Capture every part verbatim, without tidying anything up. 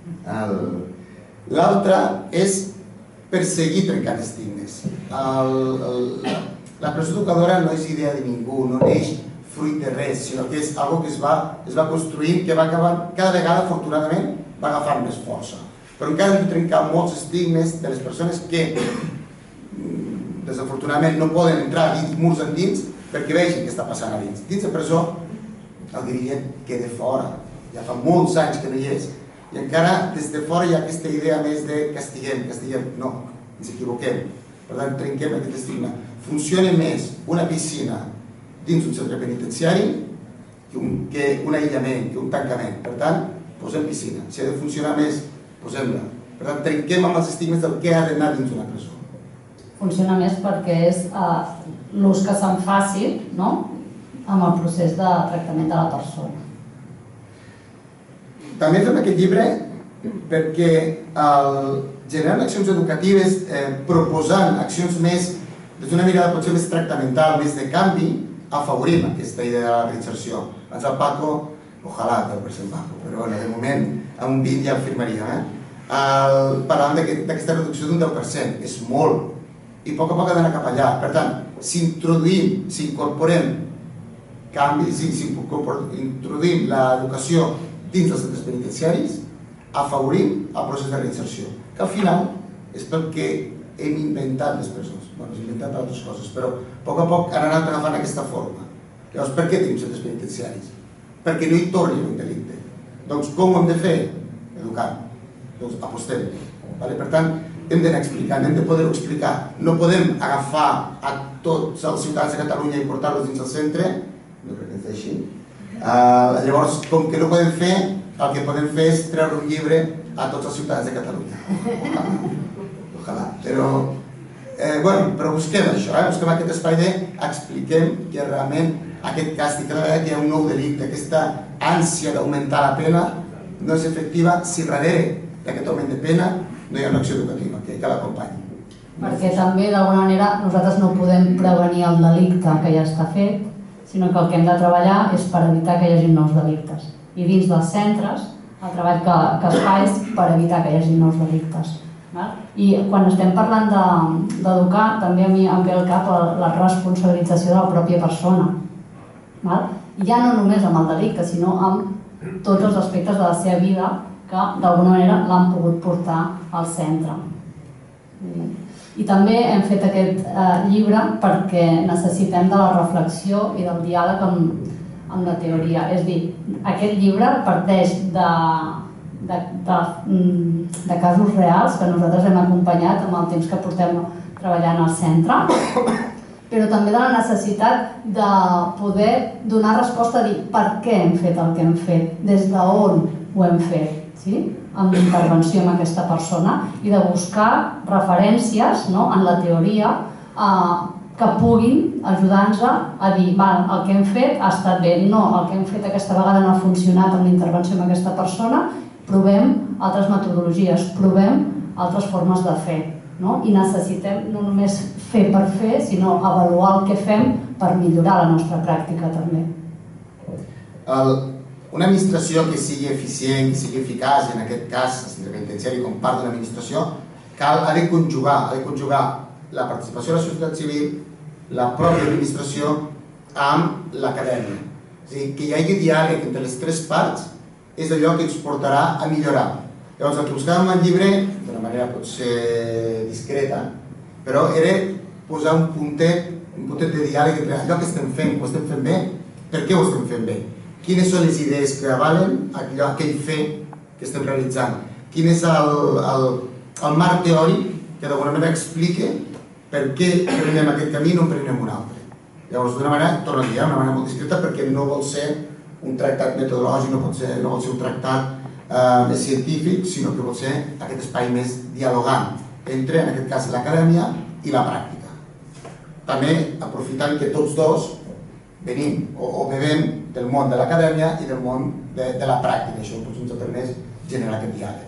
L'altre és perseguir trencant estigmes. La presó educadora no és idea de ningú, no neix fruit de res, sinó que és una cosa que es va construint, que va acabar, cada vegada, afortunadament, va agafant més força. Però encara hem de trencar molts estigmes de les persones que, desafortunadament, no poden entrar dins murs endins perquè vegin què està passant a dins. Dins de presó, el grillet queda fora. Ja fa molts anys que no hi és. I encara, des de fora, hi ha aquesta idea més de castiguem, castiguem. No, ens equivoquem. Per tant, trenquem aquest estigma. Funciona més una piscina dins un centre penitenciari que un aïllament, que un tancament. Per tant, posem piscina. Si ha de funcionar més, posem-la. Per tant, trenquem amb els estigmes del que ha d'anar dins una presó. Funciona més perquè és l'ús que se'n faci amb el procés de tractament de la persona. També fem aquest llibre perquè generant accions educatives, proposant accions més des d'una mirada potser més tractamental, més de canvi, afavorim aquesta idea de la reinserció. Abans el Paco, ojalà que el present Paco, però de moment amb un vint ja el firmaria. Parlàvem d'aquesta reducció d'un deu per cent, és molt, i a poc a poc ha d'anar cap allà. Per tant, si introduïm, si incorporem canvis, si introduïm l'educació dins dels centres penitenciaris, afavorim el procés de reinserció, que al final és pel que hem inventat les presons. Bé, hem inventat altres coses, però a poc a poc han anat agafant aquesta forma. Llavors, per què tenim centres penitenciaris? Perquè no hi torni un delicte. Doncs com ho hem de fer? Educant. Doncs apostem. Per tant, hem d'anar explicant, hem de poder-ho explicar. No podem agafar a tots els ciutadans de Catalunya i portar-los dins el centre, no crec que és així. Llavors, com que no podem fer, el que podem fer és treure un llibre a tots els ciutadans de Catalunya. Ojalà. Però, bueno, però busquem això, busquem aquest espai d'expliquem que realment aquest càstig, cada vegada que hi ha un nou delicte, aquesta ànsia d'augmentar la pena, no és efectiva si darrere d'aquest augment de pena no hi ha una acció educativa que l'acompanyi. Perquè també, d'alguna manera, nosaltres no podem prevenir el delicte que ja està fet, sinó que el que hem de treballar és per evitar que hi hagi nous delictes. I dins dels centres, el treball que es fa és per evitar que hi hagi nous delictes. I quan estem parlant d'educar, també a mi em ve al cap la responsabilització de la pròpia persona. Ja no només amb el delicte, sinó amb tots els aspectes de la seva vida que d'alguna manera l'han pogut portar al centre. I també hem fet aquest llibre perquè necessitem de la reflexió i del diàleg amb la teoria. És a dir, aquest llibre parteix de casos reals que nosaltres hem acompanyat amb el temps que portem treballant al centre, però també de la necessitat de poder donar resposta a dir per què hem fet el que hem fet, des d'on ho hem fet, amb l'intervenció amb aquesta persona, i de buscar referències en la teoria que puguin ajudar-nos a dir el que hem fet ha estat bé, no, el que hem fet aquesta vegada no ha funcionat amb l'intervenció amb aquesta persona, provem altres metodologies, provem altres formes de fer. I necessitem no només fer per fer, sinó avaluar el que fem per millorar la nostra pràctica també. Una administració que sigui eficient, que sigui eficaç, en aquest cas, el centre penitenciari com part d'una administració, ha de conjugar la participació de la societat civil, la pròpia administració, amb l'acadèmia. És a dir, que hi hagi diàleg entre les tres parts és allò que ens portarà a millorar. Llavors, el que buscàvem al llibre, d'una manera potser discreta, però era posar un puntet, un puntet de diàleg entre allò que estem fent, ho estem fent bé, per què ho estem fent bé? Quines són les idees que avalen aquell fet que estem realitzant? Quin és el marc teòric que d'alguna manera explica per què prenem aquest camí i no en prenem un altre? Llavors, d'una manera, torno a dir, d'una manera molt discreta, perquè no vol ser un tractat metodològic, no vol ser un tractat més científic, sinó que vol ser aquest espai més dialogant entre, en aquest cas, l'acadèmia i la pràctica. També aprofitant que tots dos venim o bevem del món de l'acadèmia i del món de la pràctica. Això ens ha permès generar aquest diàleg.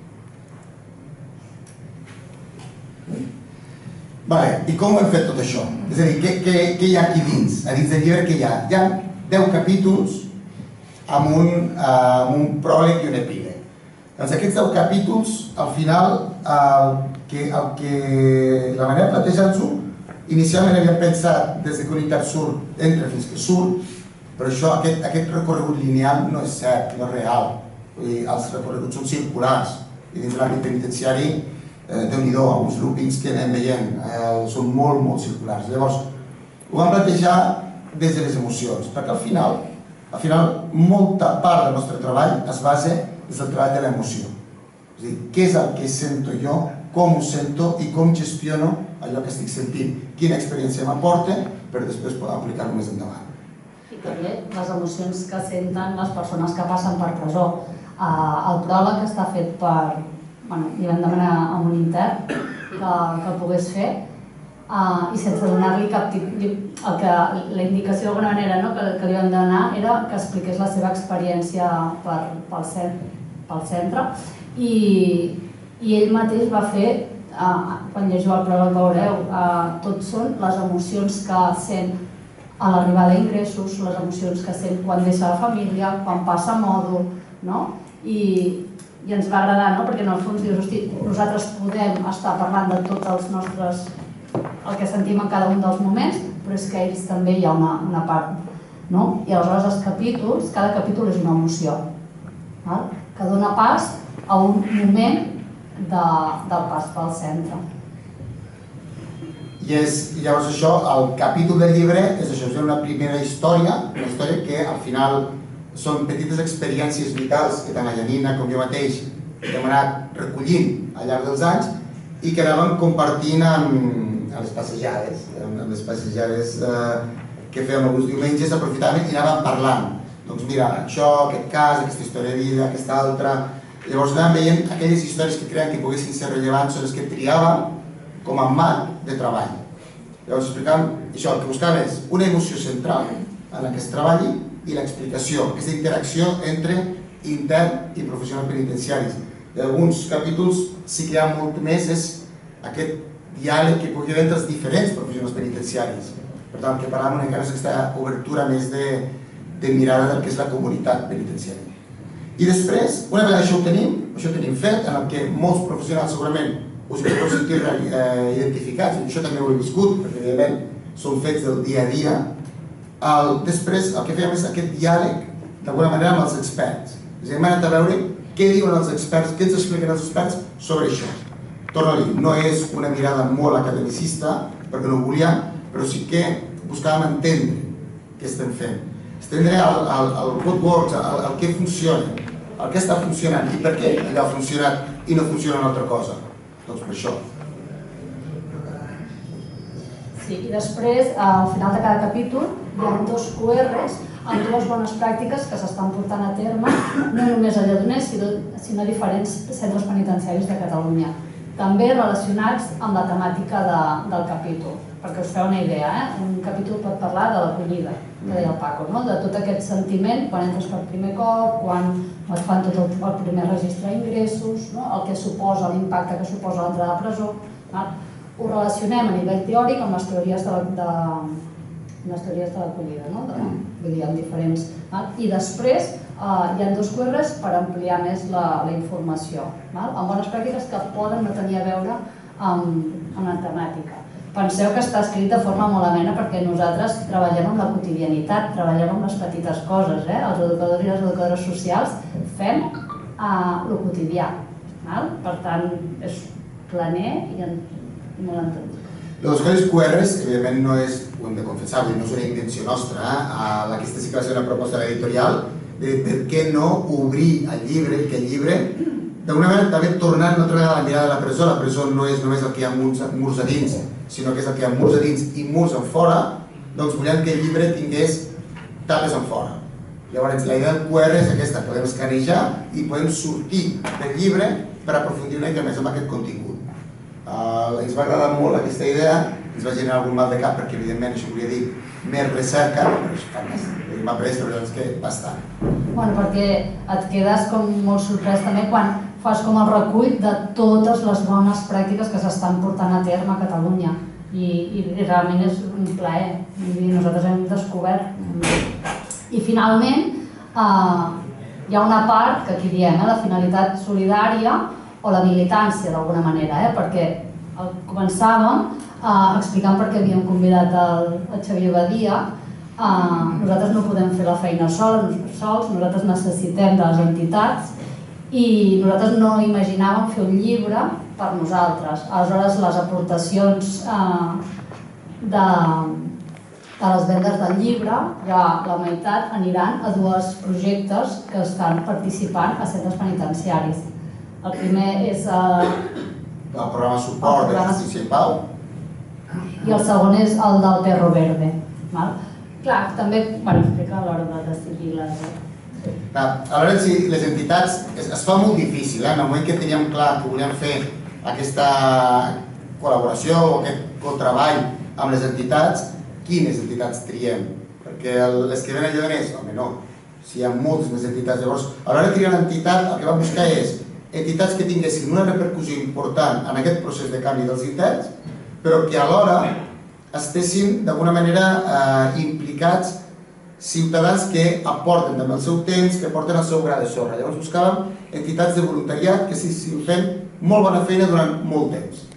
I com ho hem fet tot això? És a dir, què hi ha aquí dins? A dins del llibre què hi ha? Hi ha deu capítols amb un pròleg i un epíleg. Doncs aquests deu capítols, al final, el que, el que, la manera de plantejar-nos-ho, inicialment havíem pensat des que un intern surt, entra fins que surt, però això, aquest, aquest recorregut lineal no és cert, no és real. Vull dir, els recorreguts són circulars i dins l'àmbit penitenciari, eh, Déu-n'hi-do, alguns loopings que anem veient, eh, són molt, molt circulars. Llavors, ho vam plantejar des de les emocions, perquè al final, al final, molta part del nostre treball es basa des del treball de l'emoció. És a dir, què és el que sento jo, com ho sento i com gestiono allò que estic sentint, quina experiència m'aporta, per després poder aplicar-ho més endavant. I també les emocions que senten les persones que passen per presó. El pròleg està fet per... Bueno, li vam demanar a un intern que, que el pogués fer i sense donar-li cap tipus... La indicació d'alguna manera no, que, que li vam donar era que expliqués la seva experiència per, pel, pel centre i, i ell mateix va fer, eh, quan llegiu el pròleg veureu, eh, tot són les emocions que sent a l'arribada d'ingressos, les emocions que sent quan deixa la família, quan passa mòdul, no? I, i ens va agradar, no? Perquè en el fons dius, hosti, nosaltres podem estar parlant de tots els nostres, el que sentim en cada un dels moments, però és que a ells també hi ha una, una part, no? I aleshores els capítols, cada capítol és una emoció, val? Que dona pas a un moment de, del pas pel centre. I és, llavors això, el capítol del llibre és això, és una primera història, una història que al final són petites experiències vitals que tant la Janina com jo mateix hem anat recollint al llarg dels anys i que anàvem compartint amb les passejades, amb les passejades que fèiem alguns diumenges, aprofitàvem i anàvem parlant. Doncs mira, això, aquest cas, aquesta història de vida, aquesta altra... Llavors anàvem veient aquelles històries que creiem que poguessin ser rellevants, són les que triàvem com a marc de treball. Llavors explicàvem això, el que buscàvem és una emoció central en la que es treballi i l'explicació, aquesta interacció entre intern i professionals penitenciaris. En alguns capítols sí que hi ha molt més és aquest diàleg que pugui haver entre els diferents professionals penitenciaris. Per tant, que parlàvem una mica d'aquesta obertura més de, de mirada del que és la comunitat penitenciària. I després, una vegada això ho tenim, això ho tenim fet, en el que molts professionals segurament us hi podeu sentir eh, identificats, i això també ho he viscut, perquè evidentment són fets del dia a dia. El, després el que fèiem és aquest diàleg d'alguna manera amb els experts. És a dir, hem anat a veure què diuen els experts, què ens expliquen els experts sobre això. Torno a dir, no és una mirada molt academicista, perquè no ho volíem, però sí que buscàvem entendre què estem fent. Entendre el, el, el what works, el, el què funciona, el què està funcionant i per què allò ha funcionat i no funciona una altra cosa. Doncs per això. Sí, i després, al final de cada capítol, hi ha dos Q Rs amb dues bones pràctiques que s'estan portant a terme, no només a Lledoners, sinó a diferents centres penitenciaris de Catalunya. També relacionats amb la temàtica de, del capítol, perquè us feu una idea, eh? Un capítol pot parlar de l'acollida, que deia el Paco, no? De tot aquest sentiment quan entres per primer cop, quan et fan tot el, el primer registre d'ingressos, no? El que suposa, l'impacte que suposa l'entrada a presó. No? Ho relacionem a nivell teòric amb les teories de, de, les teories de l'acollida, no? De, vull dir, amb diferents... No? I després eh, hi ha dos Q Rs per ampliar més la, la informació, no? Amb bones pràctiques que poden no tenir a veure amb, amb la temàtica. Penseu que està escrit de forma molt amena perquè nosaltres treballem amb la quotidianitat, treballem amb les petites coses, eh? Els educadors i les educadores socials fem eh, el quotidià, no? Per tant, és planer i en molt entès. Les coses Q Rs, evidentment, no és, ho hem de confessar, no és una intenció nostra. Eh? Aquesta sí que va ser una proposta editorial de per què no obrir el llibre, que el llibre, d'alguna manera, també tornant una altra vegada a la mirada de la presó. La presó no és només el que hi ha murs a dins, sinó que és el que hi ha murs a dins i murs en fora, doncs volem que el llibre tingués tapes en fora. Llavors, la idea del Q R és aquesta, podem escanejar i podem sortir del llibre per aprofundir una mica més en aquest contingut. Uh, ens va agradar molt aquesta idea, ens va generar algun mal de cap perquè evidentment això volia dir més recerca, però és fantàstic, m'ha pres doncs que bastant. Bueno, perquè et quedes com molt sorprès també quan fas com el recull de totes les bones pràctiques que s'estan portant a terme a Catalunya i, i realment és un plaer, i nosaltres hem descobert. I finalment, eh, hi ha una part que aquí diem, la finalitat solidària o la militància d'alguna manera, perquè començàvem explicant per què havíem convidat el Xavier Badia. Nosaltres no podem fer la feina sols, nosaltres necessitem de les entitats i nosaltres no imaginàvem fer un llibre per nosaltres. Aleshores, les aportacions de les vendes del llibre, ja la meitat aniran a dos projectes que estan participant a centres penitenciaris. El primer és el programa suport de Justícia i Pau i el segon és el del Perro Verde. Clar, també explica a l'hora de decidir les... A l'hora de decidir les entitats es fa molt difícil, en el moment que teníem clar que volíem fer aquesta col·laboració o aquest cotreball amb les entitats, quines entitats triem? Perquè l'escrivent allò és, home no, si hi ha moltes més entitats. Llavors, a l'hora de triar l'entitat, el que vam buscar és entitats que tinguessin una repercussió important en aquest procés de canvi dels interns, però que alhora estessin d'alguna manera implicats ciutadans que aporten també el seu temps, que aporten el seu gra de sorra. Llavors buscàvem entitats de voluntariat que estiguessin fent molt bona feina durant molt temps.